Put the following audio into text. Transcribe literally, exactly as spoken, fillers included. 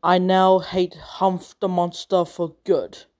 I now hate Humph the monster for good.